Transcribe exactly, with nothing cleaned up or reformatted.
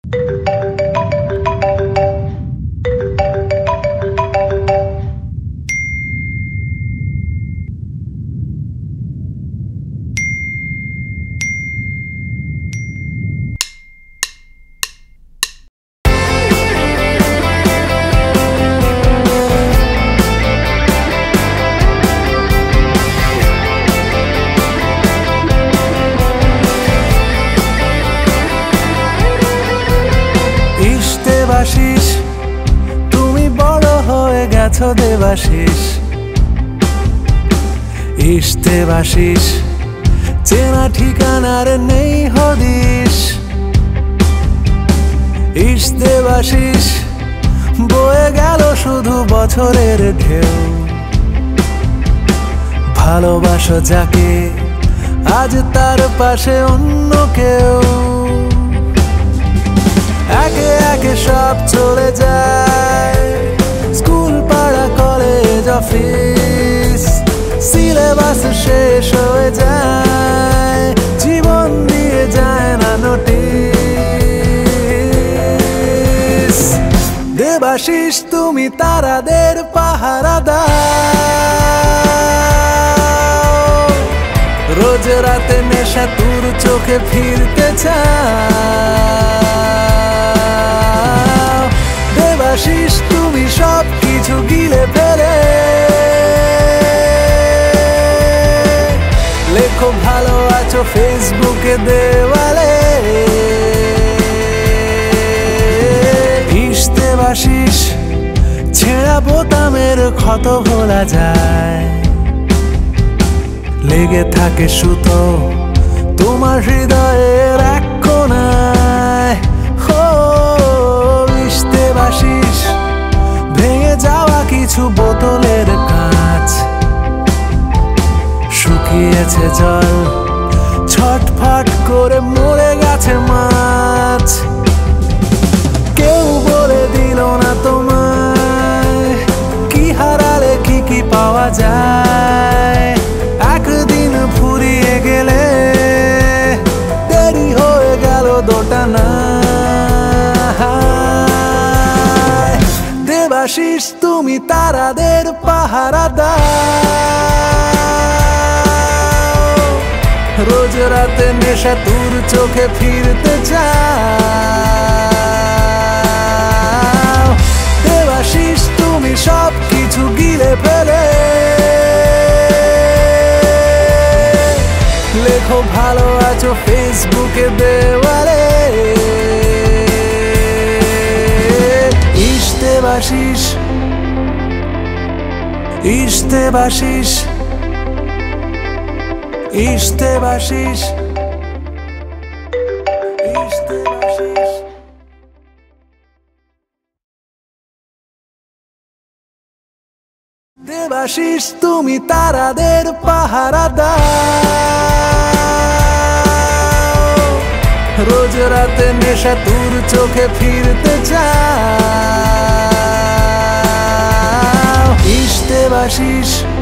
দেবাশিস তুমি বড় হয়ে গেছো দেবাশিস ইস দেবাশিস চেনা ঠিকানার নেই হদিস ইস দেবাশিস বয়ে গেল শুধু বছরের ঢেউ ভালোবাসো যাকে আজ তার পাশে অন্য কেউ একে একে সব চলে যায় স্কুল পাড়া কলেজ অফিস সিলেবাস শেষ হয়ে যায় জীবন দিয়ে যায় না নোটিস দেবাশিস তুমি তারাদের পাহারা দাও রোজ রাতে নেশা তোর চোখে ফিরতে চাও দেবাশিস তুমি সব কিছু গিলে ফেলে লেখো ভালো আছো ফেসবুকে দেওয়ালে ইস দেবাশিস ছেঁড়া বোতামের ক্ষত ভোলা যায় লেগে থাকে সুতো তোমার হৃদয়ের এক কোণায় হো ইস দেবাশিস ভেঙে যাওয়া কিছু বোতলের কাঁচ শুকিয়েছে জল ছটফট করে মরে গেছে মাছ কেউ বলে দিল না তোমায় কি হারালে কি কি পাওয়া যায় একদিন ফুরিয়ে গেলে দেরি হয়ে গেল দোটানা দেবাশিস তুমি তারাদের পাহারা দাও রোজ রাতে নেশা তোর চোখে ফিরতে চাও দেবাশিস তুমি সব কিছু গিলে ফেলে লেখো ভালো আছো ফেসবুকে দেওয়ালে ইস দেবাশিস ইস দেবাশিস ইস দেবাশিস ইস দেবাশিস দেবাশিস তুমি তারাদের পাহারা দাও রোজ রাতে নেশা তোর চোখে ফিরতে চাও ইস দেবাশিস